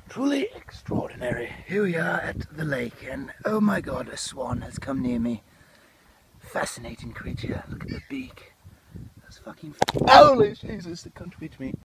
Truly extraordinary. Here we are at the lake, and oh my god, a swan has come near me. Fascinating creature. Look at the beak. That's fucking... Holy Jesus, the country to me.